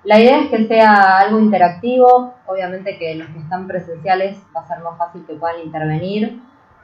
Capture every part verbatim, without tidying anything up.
La idea es que sea algo interactivo, obviamente que los que están presenciales va a ser más fácil que puedan intervenir.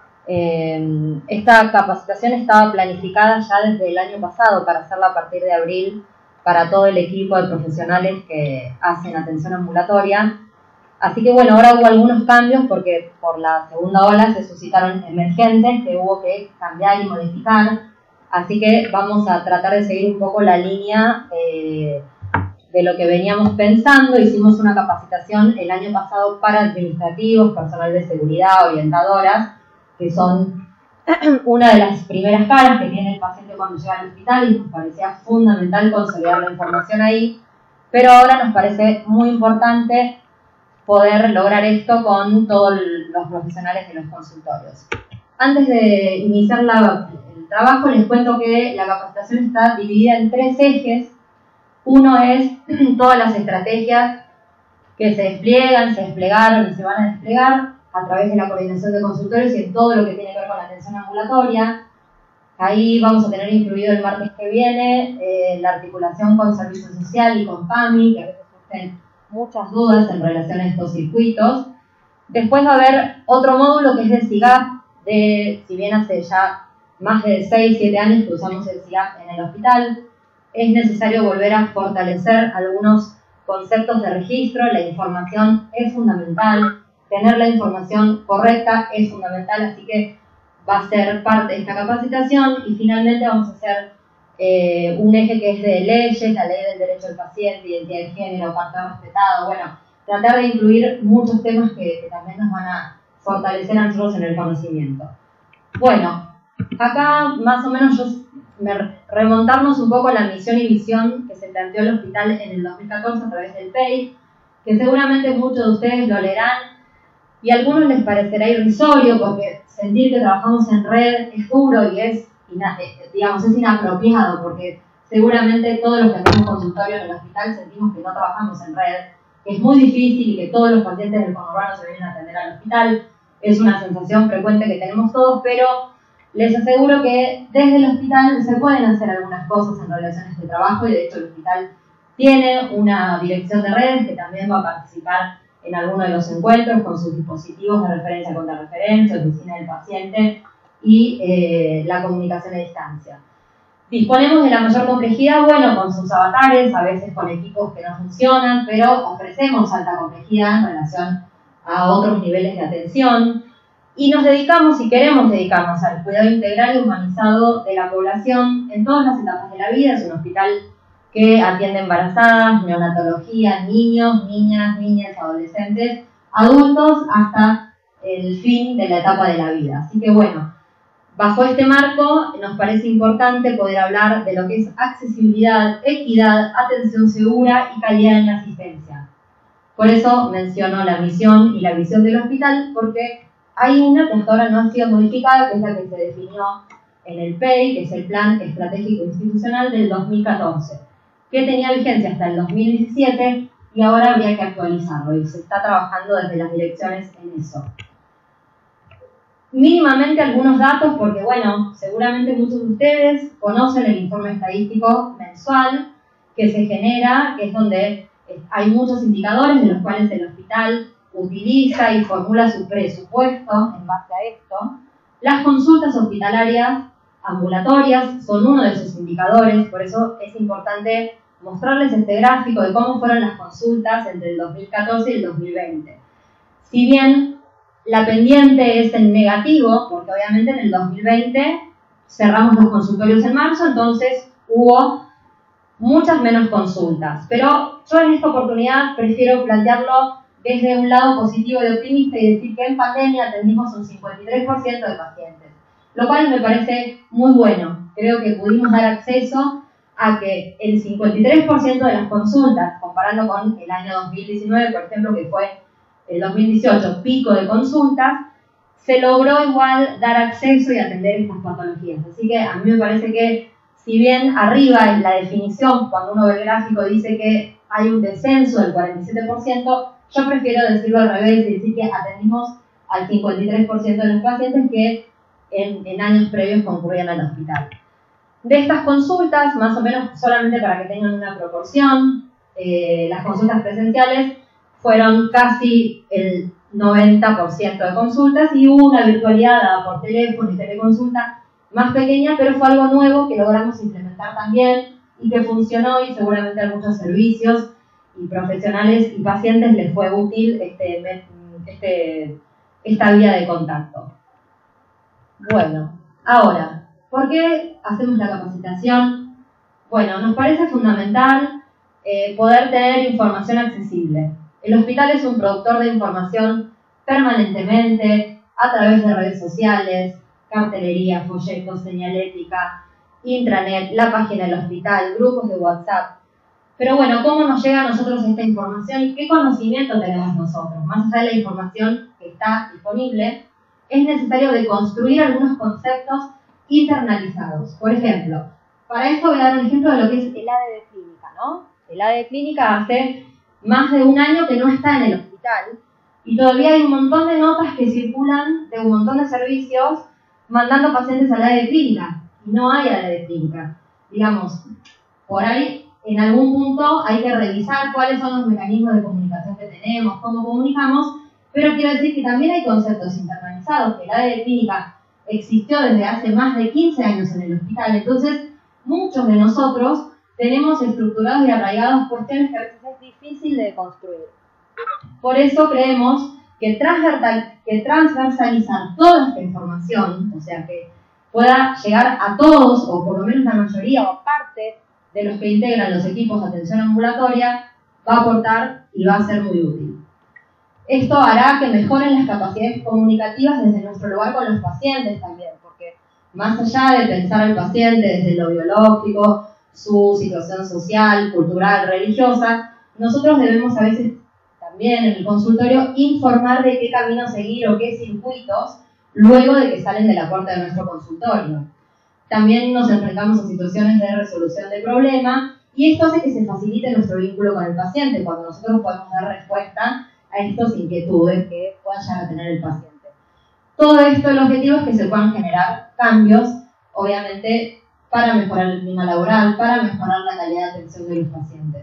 Eh, esta capacitación estaba planificada ya desde el año pasado para hacerla a partir de abril para todo el equipo de profesionales que hacen atención ambulatoria. Así que bueno, ahora hubo algunos cambios porque por la segunda ola se suscitaron emergentes que hubo que cambiar y modificar. Así que vamos a tratar de seguir un poco la línea eh, de lo que veníamos pensando. Hicimos una capacitación el año pasado para administrativos, personal de seguridad, orientadoras, que son una de las primeras caras que tiene el paciente cuando llega al hospital y nos parecía fundamental consolidar la información ahí. Pero ahora nos parece muy importante poder lograr esto con todos los profesionales de los consultorios. Antes de iniciar la, el trabajo, les cuento que la capacitación está dividida en tres ejes. Uno es todas las estrategias que se despliegan, se desplegaron y se van a desplegar a través de la coordinación de consultorios y en todo lo que tiene que ver con la atención ambulatoria. Ahí vamos a tener incluido el martes que viene eh, la articulación con Servicio Social y con PAMI, que a veces surgen muchas dudas en relación a estos circuitos. Después va a haber otro módulo que es de SIGAP, de, si bien hace ya más de seis siete años que usamos el SIGAP en el hospital, es necesario volver a fortalecer algunos conceptos de registro. La información es fundamental, tener la información correcta es fundamental, así que va a ser parte de esta capacitación. Y finalmente vamos a hacer Eh, un eje que es de leyes, la ley del derecho del paciente, identidad de género, cuanto respetado, bueno, tratar de incluir muchos temas que, que también nos van a fortalecer a nosotros en el conocimiento. Bueno, acá más o menos yo me, remontarnos un poco a la misión y visión que se planteó el hospital en el dos mil catorce a través del P E I, que seguramente muchos de ustedes lo leerán y a algunos les parecerá irrisorio porque sentir que trabajamos en red es duro y es digamos, es inapropiado porque seguramente todos los que hacemos consultorio en el hospital sentimos que no trabajamos en red, que es muy difícil y que todos los pacientes del conurbano se vienen a atender al hospital. Es una sensación frecuente que tenemos todos, pero les aseguro que desde el hospital se pueden hacer algunas cosas en relación a este trabajo y de hecho el hospital tiene una dirección de redes que también va a participar en alguno de los encuentros con sus dispositivos de referencia contra referencia, oficina del paciente y eh, la comunicación a distancia. Disponemos de la mayor complejidad, bueno, con sus avatares, a veces con equipos que no funcionan, pero ofrecemos alta complejidad en relación a otros niveles de atención y nos dedicamos y queremos dedicarnos al cuidado integral y humanizado de la población en todas las etapas de la vida. Es un hospital que atiende embarazadas, neonatología, niños, niñas, niñas, adolescentes, adultos, hasta el fin de la etapa de la vida. Así que bueno, bajo este marco nos parece importante poder hablar de lo que es accesibilidad, equidad, atención segura y calidad en la asistencia. Por eso menciono la misión y la visión del hospital, porque hay una que hasta ahora no ha sido modificada, que es la que se definió en el P E I, que es el Plan Estratégico Institucional del dos mil catorce, que tenía vigencia hasta el dos mil diecisiete y ahora habría que actualizarlo y se está trabajando desde las direcciones en eso. Mínimamente algunos datos, porque bueno, seguramente muchos de ustedes conocen el informe estadístico mensual que se genera, que es donde hay muchos indicadores de los cuales el hospital utiliza y formula su presupuesto en base a esto. Las consultas hospitalarias ambulatorias son uno de esos indicadores, por eso es importante mostrarles este gráfico de cómo fueron las consultas entre el dos mil catorce y el dos mil veinte. Si bien la pendiente es en negativo, porque obviamente en el dos mil veinte cerramos los consultorios en marzo, entonces hubo muchas menos consultas. Pero yo en esta oportunidad prefiero plantearlo desde un lado positivo y optimista y decir que en pandemia atendimos un cincuenta y tres por ciento de pacientes, lo cual me parece muy bueno. Creo que pudimos dar acceso a que el cincuenta y tres por ciento de las consultas, comparando con el año dos mil diecinueve, por ejemplo, que fue el dos mil dieciocho, pico de consultas, se logró igual dar acceso y atender estas patologías. Así que a mí me parece que, si bien arriba en la definición, cuando uno ve el gráfico, dice que hay un descenso del cuarenta y siete por ciento, yo prefiero decirlo al revés y decir que atendimos al cincuenta y tres por ciento de los pacientes que en, en años previos concurrían al hospital. De estas consultas, más o menos solamente para que tengan una proporción, eh, las consultas presenciales fueron casi el noventa por ciento de consultas y hubo una virtualidad dada por teléfono y teleconsulta más pequeña, pero fue algo nuevo que logramos implementar también y que funcionó y seguramente a muchos servicios y profesionales y pacientes les fue útil este, este, esta vía de contacto. Bueno, ahora, ¿por qué hacemos la capacitación? Bueno, nos parece fundamental eh, poder tener información accesible. El hospital es un productor de información permanentemente a través de redes sociales, cartelería, folletos, señalética, intranet, la página del hospital, grupos de WhatsApp. Pero bueno, ¿cómo nos llega a nosotros esta información y qué conocimiento tenemos nosotros? Más allá de la información que está disponible, es necesario de construir algunos conceptos internalizados. Por ejemplo, para esto voy a dar un ejemplo de lo que es el A D de clínica, ¿no? El A D de clínica hace más de un año que no está en el hospital y todavía hay un montón de notas que circulan de un montón de servicios mandando pacientes al A D de clínica y no hay A D de clínica. Digamos, por ahí en algún punto hay que revisar cuáles son los mecanismos de comunicación que tenemos, cómo comunicamos, pero quiero decir que también hay conceptos internalizados, que el A D de clínica existió desde hace más de quince años en el hospital, entonces muchos de nosotros tenemos estructurados y arraigados cuestiones que a veces es difícil de construir. Por eso creemos que, que transversalizar toda esta información, o sea, que pueda llegar a todos, o por lo menos la mayoría o parte de los que integran los equipos de atención ambulatoria, va a aportar y va a ser muy útil. Esto hará que mejoren las capacidades comunicativas desde nuestro lugar con los pacientes también, porque más allá de pensar al paciente desde lo biológico, su situación social, cultural, religiosa, nosotros debemos a veces también en el consultorio informar de qué camino seguir o qué circuitos luego de que salen de la puerta de nuestro consultorio. También nos enfrentamos a situaciones de resolución de problemas y esto hace que se facilite nuestro vínculo con el paciente cuando nosotros podemos dar respuesta a estas inquietudes que pueda llegar a tener el paciente. Todo esto, el objetivo es que se puedan generar cambios, obviamente, para mejorar el clima laboral, para mejorar la calidad de atención de los pacientes.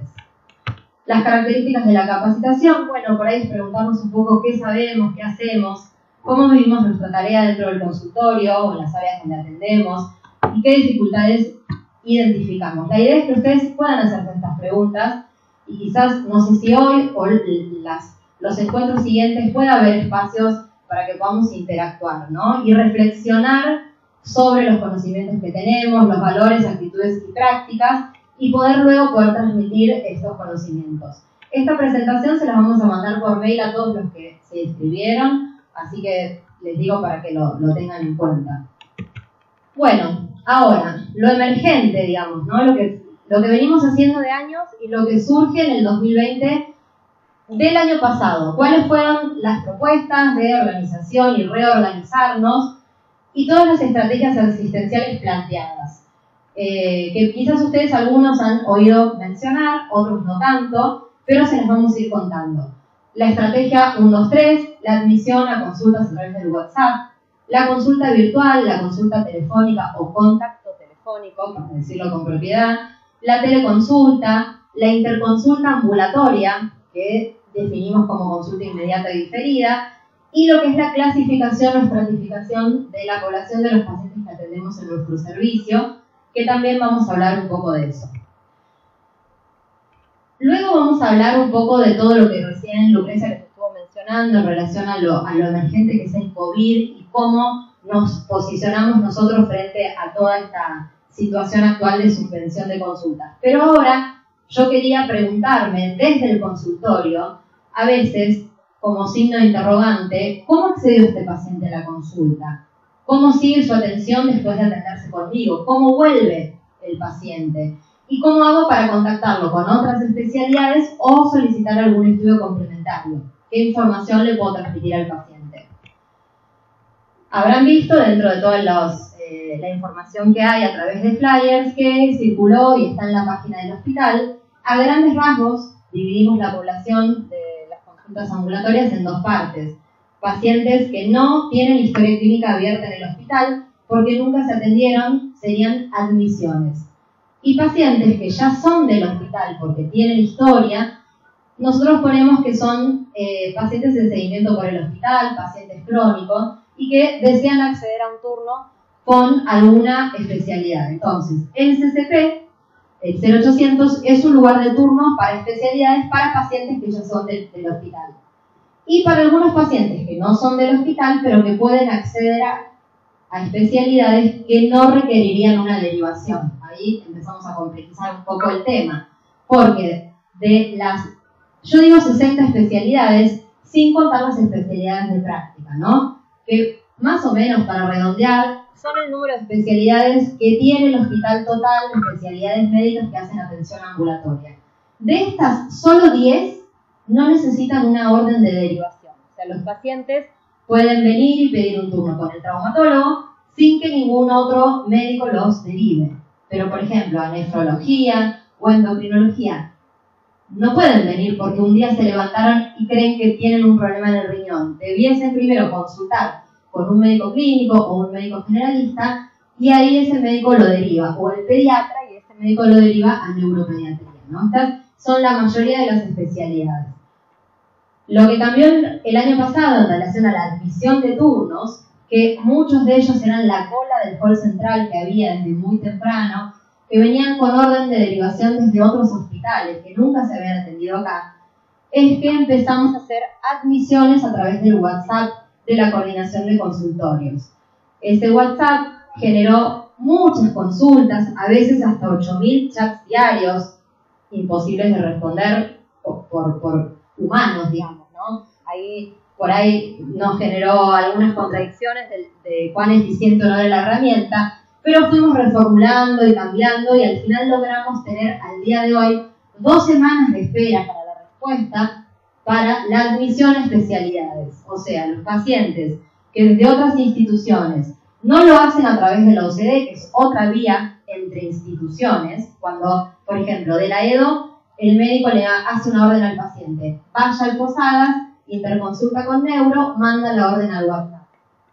Las características de la capacitación, bueno, por ahí es preguntarnos un poco qué sabemos, qué hacemos, cómo vivimos nuestra tarea dentro del consultorio o en las áreas donde atendemos y qué dificultades identificamos. La idea es que ustedes puedan hacerse estas preguntas y quizás, no sé si hoy o las, los encuentros siguientes pueda haber espacios para que podamos interactuar, ¿no? Y reflexionar sobre los conocimientos que tenemos, los valores, actitudes y prácticas, y poder luego poder transmitir estos conocimientos. Esta presentación se la vamos a mandar por mail a todos los que se inscribieron, así que les digo para que lo, lo tengan en cuenta. Bueno, ahora, lo emergente, digamos, ¿no? Lo que, lo que venimos haciendo de años y lo que surge en el dos mil veinte del año pasado. ¿Cuáles fueron las propuestas de organización y reorganizarnos y todas las estrategias asistenciales planteadas? Eh, que quizás ustedes algunos han oído mencionar, otros no tanto, pero se las vamos a ir contando. La estrategia uno dos tres, la admisión a consultas a través del WhatsApp, la consulta virtual, la consulta telefónica o contacto telefónico, para decirlo con propiedad, la teleconsulta, la interconsulta ambulatoria, que definimos como consulta inmediata y diferida, y lo que es la clasificación o estratificación de la población de los pacientes que atendemos en nuestro servicio, que también vamos a hablar un poco de eso. Luego vamos a hablar un poco de todo lo que recién Lucrecia les estuvo mencionando en relación a lo, a lo emergente que es el COVID y cómo nos posicionamos nosotros frente a toda esta situación actual de suspensión de consultas. Pero ahora yo quería preguntarme desde el consultorio, a veces como signo de interrogante, ¿cómo accedió este paciente a la consulta? ¿Cómo sigue su atención después de atenderse conmigo? ¿Cómo vuelve el paciente? ¿Y cómo hago para contactarlo con otras especialidades o solicitar algún estudio complementario? ¿Qué información le puedo transmitir al paciente? Habrán visto dentro de toda los, eh, la información que hay a través de flyers que circuló y está en la página del hospital. A grandes rasgos dividimos la población de las consultas ambulatorias en dos partes. Pacientes que no tienen historia clínica abierta en el hospital porque nunca se atendieron serían admisiones. Y pacientes que ya son del hospital porque tienen historia, nosotros ponemos que son eh, pacientes en seguimiento por el hospital, pacientes crónicos, y que desean acceder a un turno con alguna especialidad. Entonces, el C C P, el cero ochocientos, es un lugar de turno para especialidades para pacientes que ya son de, del hospital. Y para algunos pacientes que no son del hospital, pero que pueden acceder a, a especialidades que no requerirían una derivación. Ahí empezamos a complejizar un poco el tema, porque de las, yo digo sesenta especialidades, sin contar las especialidades de práctica, ¿no? Que más o menos, para redondear, son el número de especialidades que tiene el hospital total de especialidades médicas que hacen atención ambulatoria. De estas, solo diez no necesitan una orden de derivación. O sea, los pacientes pueden venir y pedir un turno con el traumatólogo sin que ningún otro médico los derive. Pero, por ejemplo, a nefrología o endocrinología no pueden venir porque un día se levantaron y creen que tienen un problema en el riñón. Debiesen primero consultar con un médico clínico o un médico generalista, y ahí ese médico lo deriva, o el pediatra, y ese médico lo deriva a neuropediatría, ¿no? Estas son la mayoría de las especialidades. Lo que cambió el año pasado en relación a la admisión de turnos, que muchos de ellos eran la cola del hall central que había desde muy temprano, que venían con orden de derivación desde otros hospitales, que nunca se habían atendido acá, es que empezamos a hacer admisiones a través del WhatsApp de la coordinación de consultorios. Este WhatsApp generó muchas consultas, a veces hasta ocho mil chats diarios, imposibles de responder por, por, por humanos, digamos, ¿no? Ahí, por ahí nos generó algunas contradicciones de, de cuán eficiente o no era la herramienta, pero fuimos reformulando y cambiando, y al final logramos tener al día de hoy dos semanas de espera para la respuesta para la admisión a especialidades. O sea, los pacientes que desde otras instituciones no lo hacen a través de la O C D, que es otra vía entre instituciones, cuando, por ejemplo, de la E D O, el médico le hace una orden al paciente, vaya al Posadas, interconsulta con neuro, manda la orden al WhatsApp.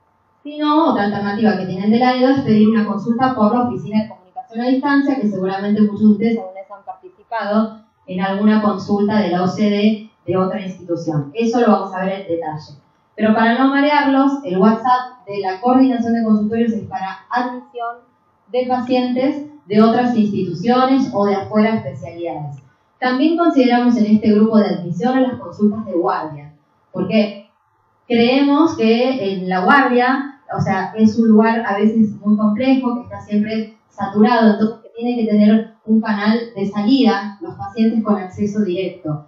Si no, otra alternativa que tienen de la E D O es pedir una consulta por la oficina de comunicación a distancia, que seguramente muchos de ustedes aún les han participado en alguna consulta de la O C D de otra institución. Eso lo vamos a ver en detalle. Pero para no marearlos, el WhatsApp de la coordinación de consultorios es para admisión de pacientes de otras instituciones o de afuera especialidades. También consideramos en este grupo de admisión a las consultas de guardia, porque creemos que en la guardia, o sea, es un lugar a veces muy complejo, que está siempre saturado, entonces que tiene que tener un canal de salida, los pacientes con acceso directo.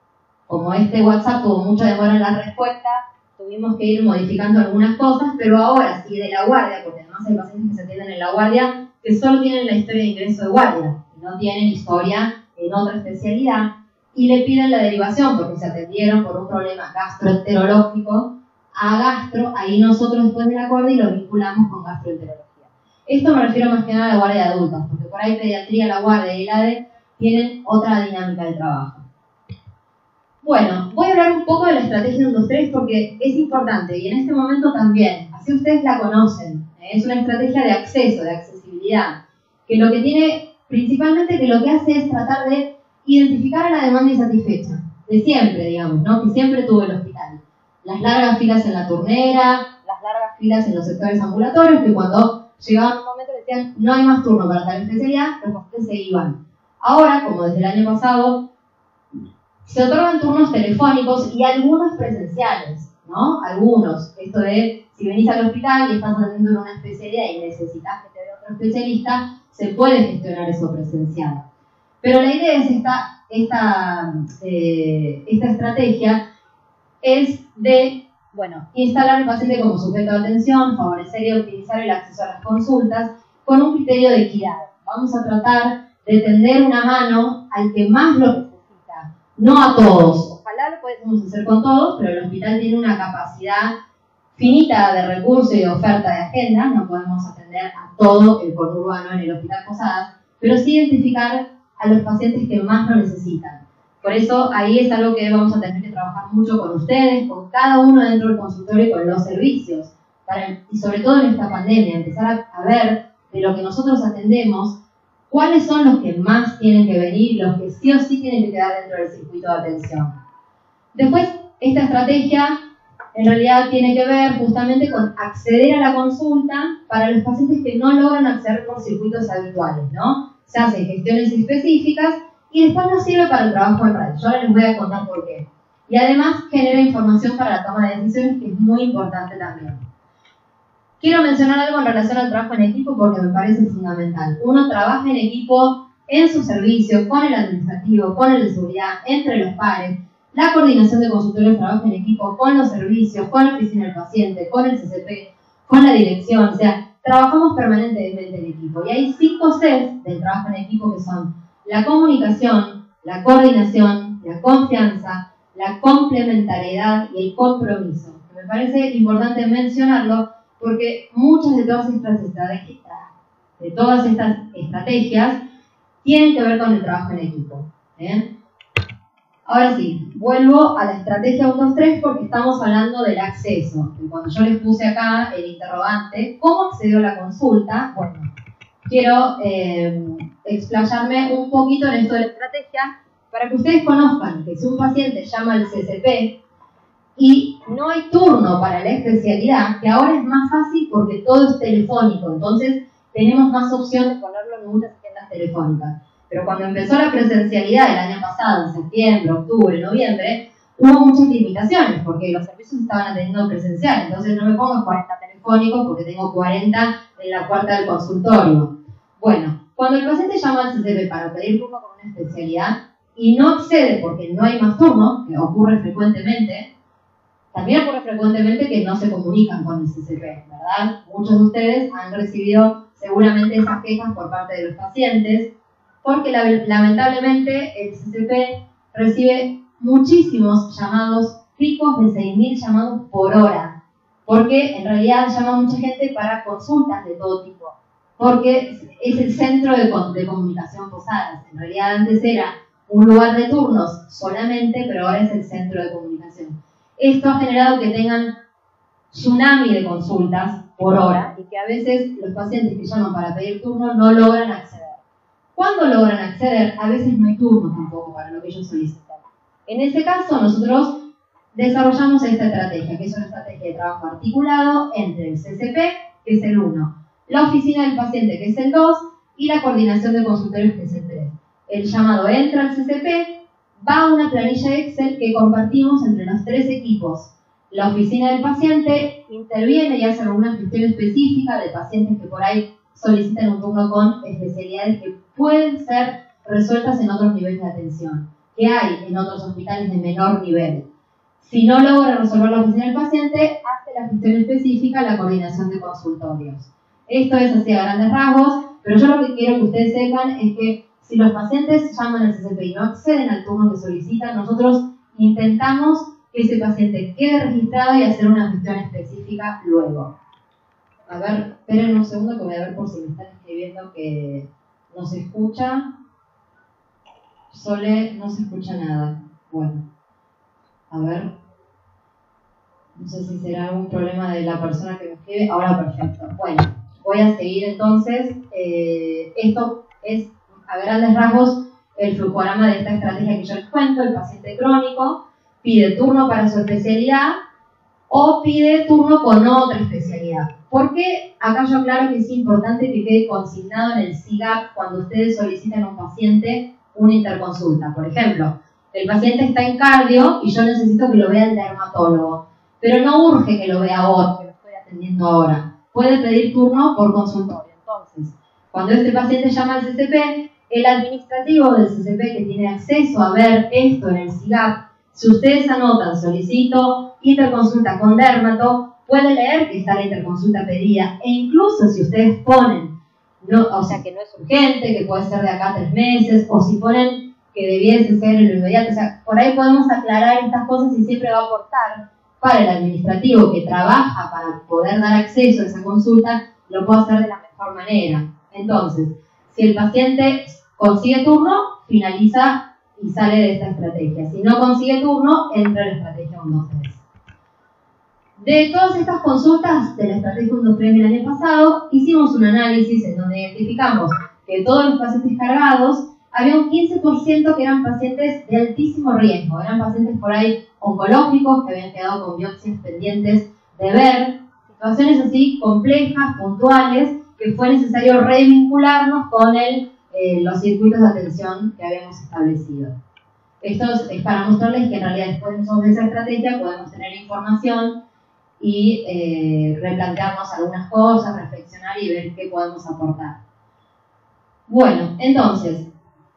Como este WhatsApp tuvo mucha demora en la respuesta, tuvimos que ir modificando algunas cosas, pero ahora sí de la guardia, porque además hay pacientes que se atienden en la guardia que solo tienen la historia de ingreso de guardia, y no tienen historia en otra especialidad, y le piden la derivación porque se atendieron por un problema gastroenterológico a gastro, ahí nosotros después de la guardia lo vinculamos con gastroenterología. Esto me refiero más que nada a la guardia de adultos, porque por ahí pediatría, la guardia y el A D E tienen otra dinámica de trabajo. Bueno, voy a hablar un poco de la estrategia uno dos tres porque es importante y en este momento también, así ustedes la conocen, ¿eh? Es una estrategia de acceso, de accesibilidad, que lo que tiene, principalmente que lo que hace es tratar de identificar a la demanda insatisfecha, de siempre, digamos, ¿no? Que siempre tuvo el hospital. Las largas filas en la turnera, las largas filas en los sectores ambulatorios, que cuando llegaban un momento decían no hay más turno para tal especialidad, los pacientes se iban. Ahora, como desde el año pasado, se otorgan turnos telefónicos y algunos presenciales, ¿no? Algunos. Esto de, si venís al hospital y estás atendiendo en una especialidad y necesitas que te vea otro especialista, se puede gestionar eso presencial. Pero la idea es esta, esta, eh, esta estrategia es de, bueno, instalar al paciente como sujeto de atención, favorecer y optimizar el acceso a las consultas con un criterio de equidad. Vamos a tratar de tender una mano al que más lo necesita. No a todos. Ojalá lo podemos hacer con todos, pero el hospital tiene una capacidad finita de recursos y de oferta de agenda. No podemos atender a todo el conurbano en el Hospital Posadas, pero sí identificar a los pacientes que más lo necesitan. Por eso ahí es algo que vamos a tener que trabajar mucho con ustedes, con cada uno dentro del consultorio y con los servicios. Para, y sobre todo en esta pandemia, empezar a, a ver de lo que nosotros atendemos, cuáles son los que más tienen que venir, los que sí o sí tienen que quedar dentro del circuito de atención. Después, esta estrategia en realidad tiene que ver justamente con acceder a la consulta para los pacientes que no logran acceder por circuitos habituales, ¿no? Se hacen gestiones específicas y después nos sirve para el trabajo en red. Yo ahora les voy a contar por qué. Y además genera información para la toma de decisiones, que es muy importante también. Quiero mencionar algo en relación al trabajo en equipo porque me parece fundamental. Uno trabaja en equipo en su servicio, con el administrativo, con el de seguridad, entre los pares. La coordinación de consultorios trabaja en equipo con los servicios, con la oficina del paciente, con el C C P, con la dirección. O sea, trabajamos permanentemente en equipo. Y hay cinco Cs del trabajo en equipo que son la comunicación, la coordinación, la confianza, la complementariedad y el compromiso. Me parece importante mencionarlo porque muchas de todas estas estrategias, de todas estas estrategias tienen que ver con el trabajo en equipo. ¿eh? Ahora sí, vuelvo a la estrategia uno dos tres porque estamos hablando del acceso. Y cuando yo les puse acá el interrogante, ¿cómo accedió a la consulta? Bueno, quiero eh, explayarme un poquito en esto de la estrategia para que ustedes conozcan que si un paciente llama al C C P y no hay turno para la especialidad, que ahora es más fácil porque todo es telefónico, entonces tenemos más opción de ponerlo en muchas agendas telefónicas. Pero cuando empezó la presencialidad el año pasado, en septiembre, octubre, noviembre, hubo muchas limitaciones porque los servicios estaban atendiendo presencial. Entonces no me pongo cuarenta telefónicos porque tengo cuarenta en la puerta del consultorio. Bueno, cuando el paciente llama al C C P para pedir turno con una especialidad y no accede porque no hay más turno, que ocurre frecuentemente, también ocurre frecuentemente que no se comunican con el C C P, ¿verdad? Muchos de ustedes han recibido seguramente esas quejas por parte de los pacientes, porque lamentablemente el C C P recibe muchísimos llamados, picos de seis mil llamados por hora, porque en realidad llama mucha gente para consultas de todo tipo, porque es el centro de, de comunicación Posadas. En realidad antes era un lugar de turnos solamente, pero ahora es el centro de comunicación. Esto ha generado que tengan tsunami de consultas por hora y que a veces los pacientes que llaman para pedir turno no logran acceder. Cuando logran acceder, a veces no hay turno tampoco para lo que ellos solicitan. En ese caso, nosotros desarrollamos esta estrategia, que es una estrategia de trabajo articulado entre el C C P, que es el uno, la oficina del paciente, que es el dos, y la coordinación de consultorios, que es el tres. El llamado entra al C C P, va a una planilla Excel que compartimos entre los tres equipos. La oficina del paciente interviene y hace alguna gestión específica de pacientes que por ahí solicitan un turno con especialidades que pueden ser resueltas en otros niveles de atención, que hay en otros hospitales de menor nivel. Si no logra resolver la oficina del paciente, hace la gestión específica, la coordinación de consultorios. Esto es así a grandes rasgos, pero yo lo que quiero que ustedes sepan es que si los pacientes llaman al C C P y no acceden al turno que solicitan, nosotros intentamos que ese paciente quede registrado y hacer una gestión específica luego. A ver, esperen un segundo que voy a ver por si me están escribiendo que no se escucha. Sole, no se escucha nada. Bueno, a ver. No sé si será algún problema de la persona que me escribe. Ahora perfecto. Bueno, voy a seguir entonces. Eh, esto es, a grandes rasgos, el flujograma de esta estrategia que yo les cuento. El paciente crónico pide turno para su especialidad o pide turno con otra especialidad. Porque acá yo aclaro que es importante que quede consignado en el S I G A P cuando ustedes solicitan a un paciente una interconsulta. Por ejemplo, el paciente está en cardio y yo necesito que lo vea el dermatólogo, pero no urge que lo vea hoy, que lo estoy atendiendo ahora. Puede pedir turno por consultorio. Entonces, cuando este paciente llama al C C P, el administrativo del C C P que tiene acceso a ver esto en el S I G A P, si ustedes anotan solicito interconsulta con dermato, puede leer que está la interconsulta pedida, e incluso si ustedes ponen, no, o sea que no es urgente, que puede ser de acá a tres meses, o si ponen que debiese ser en lo inmediato, o sea, por ahí podemos aclarar estas cosas y siempre va a aportar para el administrativo que trabaja para poder dar acceso a esa consulta, lo puede hacer de la mejor manera. Entonces, si el paciente consigue turno, finaliza y sale de esta estrategia. Si no consigue turno, entra en la estrategia uno dos tres. De todas estas consultas de la estrategia uno dos tres del año pasado, hicimos un análisis en donde identificamos que todos los pacientes cargados, había un quince por ciento que eran pacientes de altísimo riesgo, eran pacientes por ahí oncológicos que habían quedado con biopsias pendientes de ver, situaciones así complejas, puntuales, que fue necesario revincularnos con el, eh, los circuitos de atención que habíamos establecido. Esto es para mostrarles que en realidad después de esa estrategia podemos tener información y eh, replantearnos algunas cosas, reflexionar y ver qué podemos aportar. Bueno, entonces,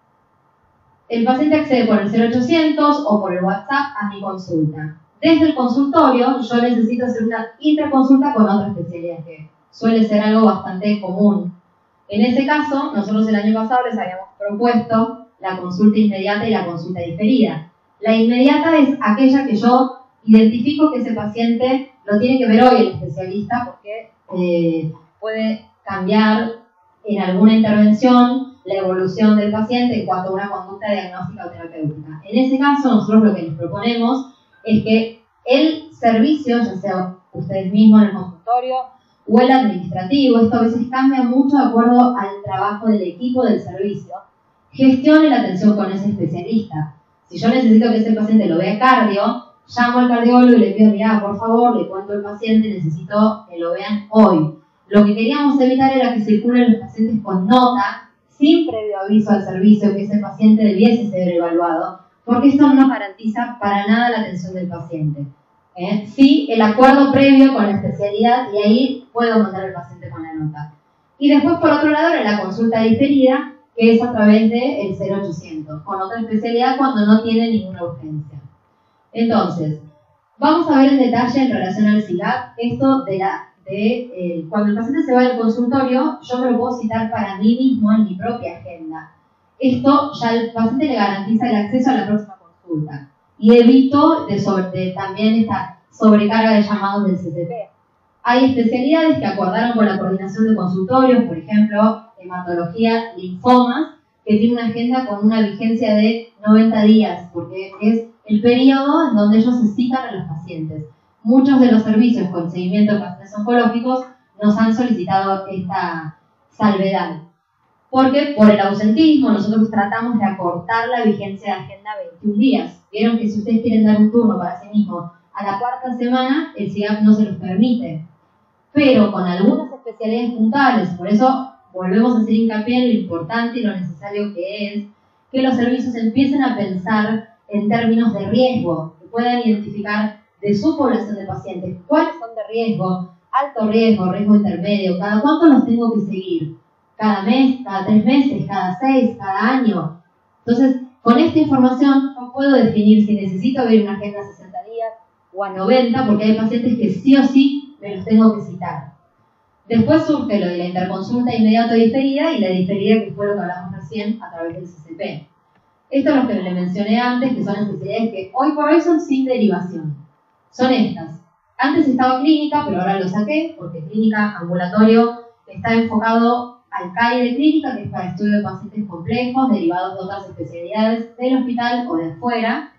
el paciente accede por el cero ochocientos o por el WhatsApp a mi consulta. Desde el consultorio yo necesito hacer una interconsulta con otra especialidad, que suele ser algo bastante común. En ese caso, nosotros el año pasado les habíamos propuesto la consulta inmediata y la consulta diferida. La inmediata es aquella que yo identifico que ese paciente lo tiene que ver hoy el especialista porque eh, puede cambiar en alguna intervención la evolución del paciente en cuanto a una conducta diagnóstica o terapéutica. En ese caso, nosotros lo que les proponemos es que el servicio, ya sea ustedes mismos en el consultorio o el administrativo, esto a veces cambia mucho de acuerdo al trabajo del equipo del servicio, gestione la atención con ese especialista. Si yo necesito que ese paciente lo vea cardio, llamo al cardiólogo y le pido, mira, por favor, le cuento al paciente, necesito que lo vean hoy. Lo que queríamos evitar era que circulen los pacientes con nota, sin previo aviso al servicio que ese paciente debiese ser evaluado, porque esto no garantiza para nada la atención del paciente. ¿Eh? Sí, el acuerdo previo con la especialidad, y ahí puedo mandar al paciente con la nota. Y después, por otro lado, era la consulta diferida, que es a través del cero ochocientos, con otra especialidad cuando no tiene ninguna urgencia. Entonces, vamos a ver en detalle en relación al C I G A P, esto de la de eh, cuando el paciente se va al consultorio, yo me lo puedo citar para mí mismo en mi propia agenda. Esto ya al paciente le garantiza el acceso a la próxima consulta y evito de sobre, de, también esta sobrecarga de llamados del C C P. Hay especialidades que acordaron con la coordinación de consultorios, por ejemplo, hematología, linfomas, que tiene una agenda con una vigencia de noventa días, porque es el periodo en donde ellos se citan a los pacientes. Muchos de los servicios con seguimiento de pacientes oncológicos nos han solicitado esta salvedad. Porque por el ausentismo nosotros tratamos de acortar la vigencia de agenda a veintiún días. Vieron que si ustedes quieren dar un turno para sí mismos a la cuarta semana, el C I G A P no se los permite. Pero con algunas especialidades puntuales, por eso volvemos a hacer hincapié en lo importante y lo necesario que es que los servicios empiecen a pensar en términos de riesgo, que puedan identificar de su población de pacientes cuáles son de riesgo, alto riesgo, riesgo intermedio, cada cuánto los tengo que seguir, cada mes, cada tres meses, cada seis, cada año. Entonces, con esta información yo puedo definir si necesito abrir una agenda a sesenta días o a noventa, porque hay pacientes que sí o sí me los tengo que citar. Después surge lo de la interconsulta inmediata y diferida, y la diferida que fue lo que hablamos recién a través del C C P. Esto es lo que le mencioné antes, que son especialidades que hoy por hoy son sin derivación. Son estas. Antes estaba clínica, pero ahora lo saqué, porque clínica, ambulatorio, está enfocado al C A I de clínica, que es para estudio de pacientes complejos, derivados de otras especialidades del hospital o de afuera.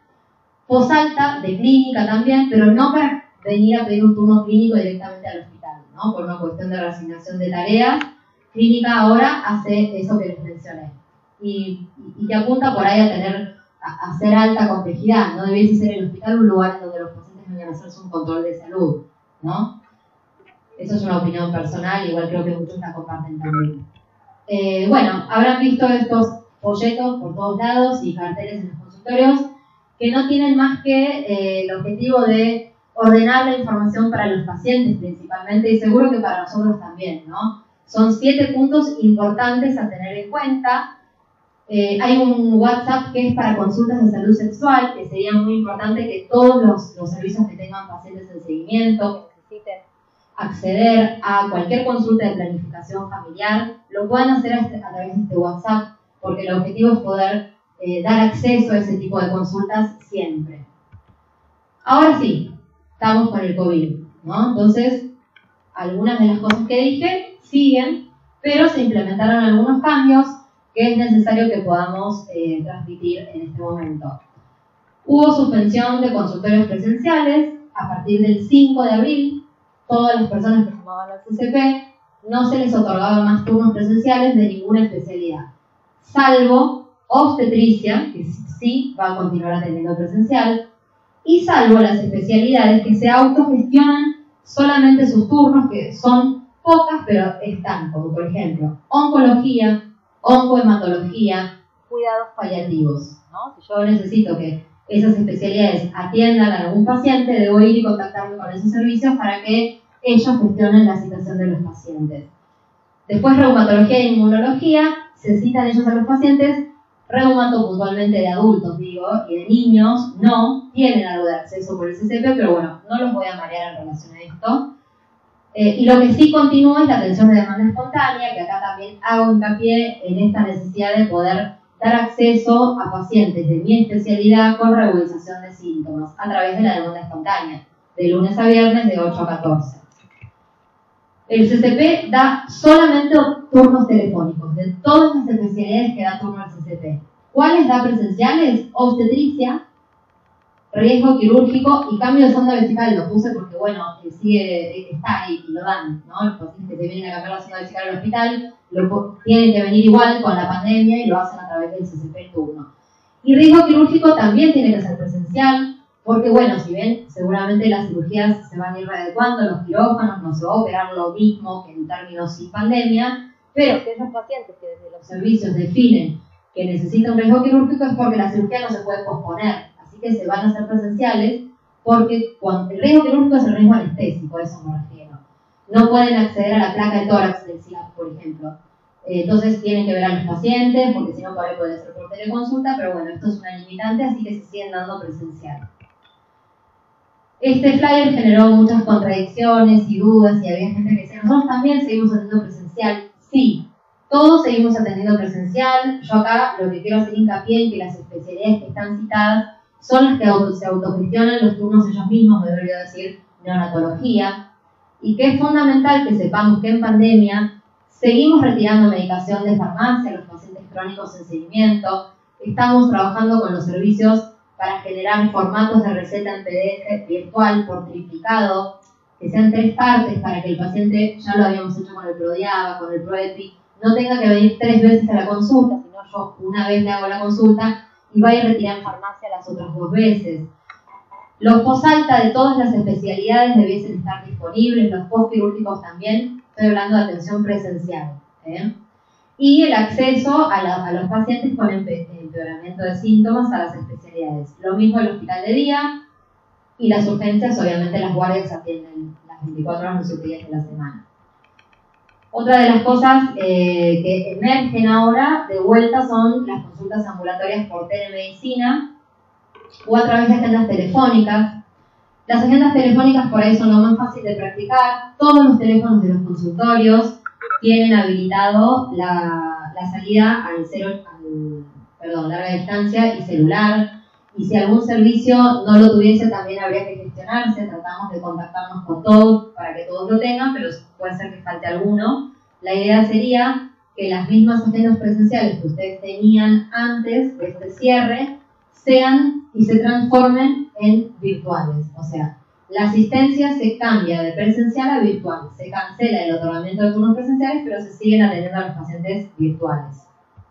Posalta de clínica también, pero no para venir a pedir un turno clínico directamente al hospital, ¿no? Por una cuestión de reasignación de tareas. Clínica ahora hace eso que les mencioné. Y, y que apunta por ahí a tener, a, a ser alta complejidad. No debiese ser el hospital un lugar en donde los pacientes vengan a hacerse un control de salud, ¿no? Eso es una opinión personal, igual creo que muchos la comparten también. Eh, bueno, habrán visto estos folletos por todos lados y carteles en los consultorios que no tienen más que eh, el objetivo de ordenar la información para los pacientes principalmente, y seguro que para nosotros también, ¿no? Son siete puntos importantes a tener en cuenta. Eh, hay un WhatsApp que es para consultas de salud sexual, que sería muy importante que todos los, los servicios que tengan pacientes en seguimiento, que necesiten acceder a cualquier consulta de planificación familiar, lo puedan hacer a, este, a través de este WhatsApp, porque el objetivo es poder eh, dar acceso a ese tipo de consultas siempre. Ahora sí, estamos con el COVID, ¿no? Entonces, algunas de las cosas que dije siguen, pero se implementaron algunos cambios que es necesario que podamos eh, transmitir en este momento. Hubo suspensión de consultorios presenciales a partir del cinco de abril. Todas las personas que sumaban al C C P no se les otorgaban más turnos presenciales de ninguna especialidad, salvo obstetricia, que sí va a continuar atendiendo presencial, y salvo las especialidades que se autogestionan solamente sus turnos, que son pocas, pero están, como por ejemplo, oncología, oncohematología, cuidados paliativos, ¿no? Si yo necesito que esas especialidades atiendan a algún paciente, debo ir y contactarme con esos servicios para que ellos gestionen la situación de los pacientes. Después, reumatología e inmunología, se citan ellos a los pacientes. Reumato puntualmente de adultos, digo, y de niños no, tienen algo de acceso por el C C P, pero bueno, no los voy a marear en relación a esto. Eh, y lo que sí continúa es la atención de demanda espontánea, que acá también hago hincapié en esta necesidad de poder dar acceso a pacientes de mi especialidad con regularización de síntomas a través de la demanda espontánea, de lunes a viernes de ocho a catorce. El C C P da solamente turnos telefónicos, de todas las especialidades que da turno al C C P. ¿Cuáles da presenciales? Obstetricia, riesgo quirúrgico y cambio de sonda vesical. Lo puse porque, bueno, sigue, está ahí y lo dan, ¿no? Los pacientes que se vienen a cambiar la sonda vesical al hospital lo, tienen que venir igual con la pandemia y lo hacen a través del C C P en turno. Y riesgo quirúrgico también tiene que ser presencial, porque, bueno, si bien seguramente las cirugías se van a ir readecuando, los quirófanos no se va a operar lo mismo que en términos sin pandemia, pero que esos pacientes que desde los servicios definen que necesitan un riesgo quirúrgico es porque la cirugía no se puede posponer, así que se van a hacer presenciales, porque cuando el riesgo quirúrgico es el riesgo anestésico, a eso me refiero. No pueden acceder a la placa de tórax del C I A P, por ejemplo. Entonces tienen que ver a los pacientes, porque si no por ahí puede ser por teleconsulta, pero bueno, esto es una limitante, así que se siguen dando presencial. Este flyer generó muchas contradicciones y dudas, y había gente que decía, nosotros también seguimos atendiendo presencial. Sí, todos seguimos atendiendo presencial. Yo acá lo que quiero hacer hincapié en que las especialidades que están citadas son las que auto, se autogestionan los turnos ellos mismos, me debería decir neonatología, y que es fundamental que sepamos que en pandemia seguimos retirando medicación de farmacia a los pacientes crónicos en seguimiento, estamos trabajando con los servicios para generar formatos de receta en P D F virtual por triplicado, que sean tres partes para que el paciente, ya lo habíamos hecho con el Prodiaba, con el Proepi, no tenga que venir tres veces a la consulta, sino yo una vez le hago la consulta y vaya a retirar en farmacia las otras dos veces. Los post-alta de todas las especialidades debiesen estar disponibles, los post-quirúrgicos también, estoy hablando de atención presencial. ¿eh? Y el acceso a, la, a los pacientes con empeoramiento de síntomas a las especialidades. Lo mismo el hospital de día y las urgencias, obviamente las guardias atienden las veinticuatro horas, los siete días de la semana. Otra de las cosas eh, que emergen ahora de vuelta son las consultas ambulatorias por telemedicina o a través de agendas telefónicas. Las agendas telefónicas por ahí son lo más fácil de practicar. Todos los teléfonos de los consultorios tienen habilitado la, la salida al cero, al, perdón, larga distancia y celular. Y si algún servicio no lo tuviese, también habría que gestionarse. Tratamos de contactarnos con todos para que todos lo tengan, pero puede ser que falte alguno. La idea sería que las mismas agendas presenciales que ustedes tenían antes de este cierre sean y se transformen en virtuales. O sea, la asistencia se cambia de presencial a virtual. Se cancela el otorgamiento de turnos presenciales, pero se siguen atendiendo a los pacientes virtuales.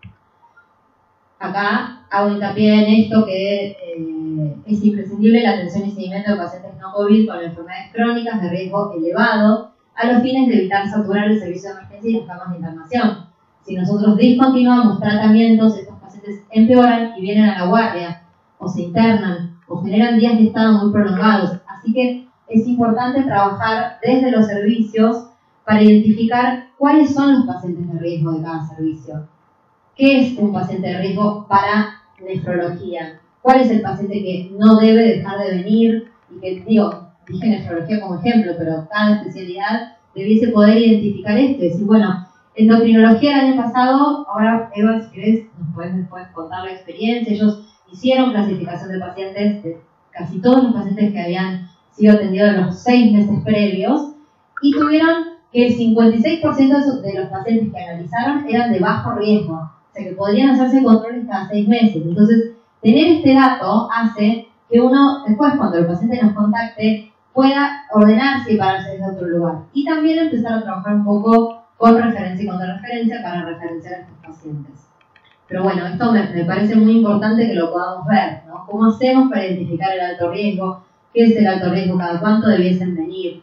Acá hago hincapié en esto que eh, es imprescindible la atención y seguimiento de pacientes no COVID con enfermedades crónicas de riesgo elevado a los fines de evitar saturar el servicio de emergencia y las camas de internación. Si nosotros discontinuamos tratamientos, estos pacientes empeoran y vienen a la guardia, o se internan, o generan días de estado muy prolongados. Así que es importante trabajar desde los servicios para identificar cuáles son los pacientes de riesgo de cada servicio. ¿Qué es un paciente de riesgo para nefrología? ¿Cuál es el paciente que no debe dejar de venir? Y que, digo, dije nefrología como ejemplo, pero cada especialidad debiese poder identificar esto. Y decir, bueno, endocrinología el año pasado, ahora Eva, si querés, nos puedes después contar la experiencia. Ellos hicieron clasificación de pacientes, de casi todos los pacientes que habían sido atendidos en los seis meses previos, y tuvieron que el cincuenta y seis por ciento de los pacientes que analizaron eran de bajo riesgo. O sea, que podrían hacerse controles cada seis meses. Entonces, tener este dato hace que uno, después, cuando el paciente nos contacte, pueda ordenarse y pararse desde otro lugar. Y también empezar a trabajar un poco con referencia y contrarreferencia para referenciar a estos pacientes. Pero bueno, esto me, me parece muy importante que lo podamos ver, ¿no? ¿Cómo hacemos para identificar el alto riesgo? ¿Qué es el alto riesgo? ¿Cada cuánto debiesen venir?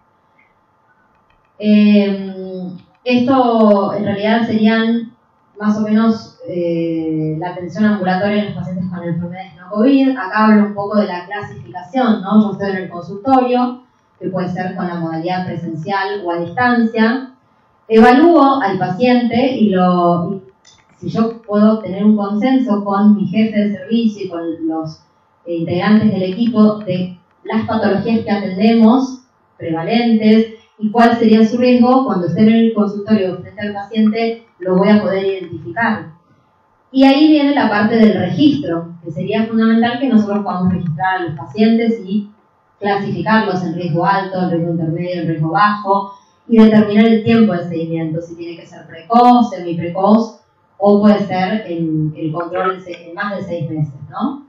Eh, esto en realidad serían más o menos eh, la atención ambulatoria en los pacientes con enfermedades no COVID. Acá hablo un poco de la clasificación, ¿no? Yo estoy en el consultorio, que puede ser con la modalidad presencial o a distancia. Evalúo al paciente y lo... Y si yo puedo tener un consenso con mi jefe de servicio y con los eh, integrantes del equipo de las patologías que atendemos, prevalentes, y cuál sería su riesgo, cuando esté en el consultorio frente al paciente, lo voy a poder identificar. Y ahí viene la parte del registro, que sería fundamental que nosotros podamos registrar a los pacientes y clasificarlos en riesgo alto, en riesgo intermedio, en riesgo bajo, y determinar el tiempo de seguimiento, si tiene que ser precoz, semiprecoz, o puede ser en el control en más de seis meses, ¿no?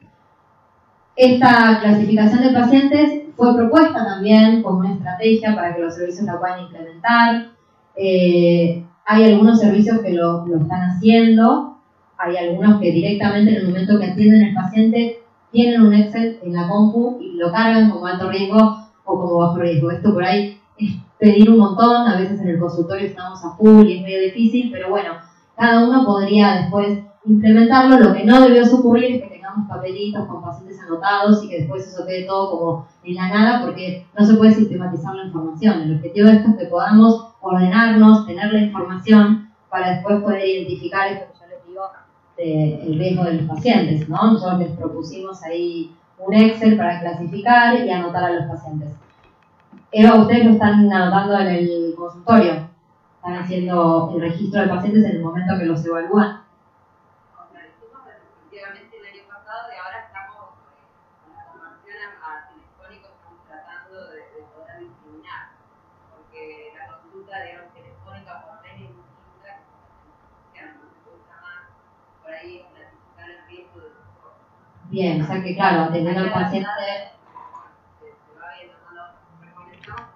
Esta clasificación de pacientes fue propuesta también como una estrategia para que los servicios la puedan implementar. Eh, hay algunos servicios que lo, lo están haciendo, hay algunos que directamente en el momento que atienden al paciente tienen un Excel en la compu y lo cargan como alto riesgo o como bajo riesgo. Esto por ahí es pedir un montón, a veces en el consultorio estamos a full y es medio difícil, pero bueno, cada uno podría después implementarlo. Lo que no debió ocurrir es que tengamos papelitos con pacientes anotados y que después eso quede todo como en la nada, porque no se puede sistematizar la información. El objetivo de esto es que podamos ordenarnos, tener la información para después poder identificar esto que yo les digo, de, el riesgo de los pacientes, ¿no? Nosotros les propusimos ahí un Excel para clasificar y anotar a los pacientes. Eva, ¿ustedes lo están anotando en el consultorio? ¿Están haciendo el registro de pacientes en el momento que los evalúan? Efectivamente el año pasado y ahora estamos con la conversión a telefónico, estamos tratando de, de poder discriminar, porque la consulta, digamos, telefónica por mail es distinta, que no se usa más, por ahí clasificar el riesgo de los costos. Bien, o sea que claro, atendiendo al paciente... Se va viendo cuando reconectamos.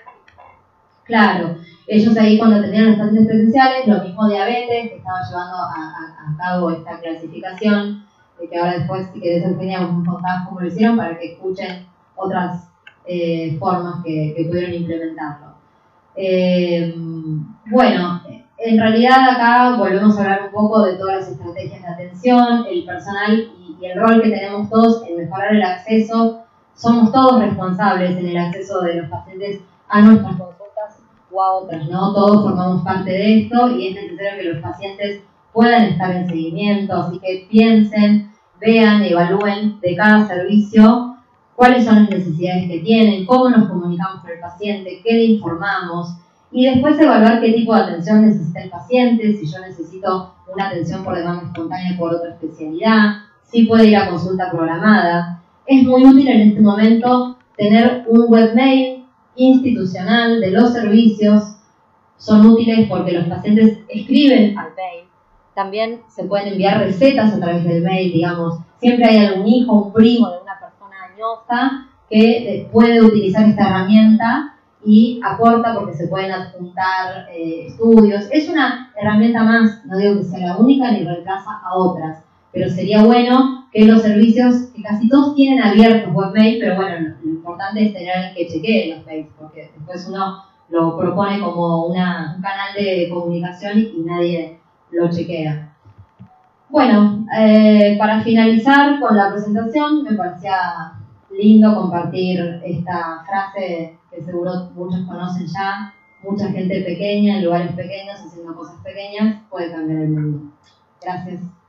Claro, ellos ahí cuando tenían los pacientes presenciales, lo mismo diabetes, que estaba llevando a, a, a cabo esta clasificación, de que ahora después, si querés, Eugenia, vos me contás cómo lo hicieron para que escuchen otras eh, formas que, que pudieron implementarlo. Eh, bueno, en realidad acá volvemos a hablar un poco de todas las estrategias de atención, el personal y, y el rol que tenemos todos en mejorar el acceso. Somos todos responsables en el acceso de los pacientes a nuestras consultas o a otras, ¿no? Todos formamos parte de esto y es necesario que los pacientes puedan estar en seguimiento, así que piensen, vean, evalúen de cada servicio cuáles son las necesidades que tienen, cómo nos comunicamos con el paciente, qué le informamos y después evaluar qué tipo de atención necesita el paciente, si yo necesito una atención por demanda espontánea por otra especialidad, si puede ir a consulta programada. Es muy útil en este momento tener un webmail institucional de los servicios. Son útiles porque los pacientes escriben al mail. También se pueden enviar recetas a través del mail, digamos. Siempre hay algún hijo, un primo de una persona añosa que puede utilizar esta herramienta y aporta porque se pueden adjuntar eh, estudios. Es una herramienta más, no digo que sea la única ni reemplaza a otras, pero sería bueno que los servicios, que casi todos tienen abiertos webmail, pero bueno, lo, lo importante es tener a alguien que chequee los mails, porque después uno lo propone como una, un canal de comunicación y nadie lo chequea. Bueno, eh, para finalizar con la presentación, me parecía lindo compartir esta frase que seguro muchos conocen ya: mucha gente pequeña en lugares pequeños haciendo cosas pequeñas puede cambiar el mundo. Gracias.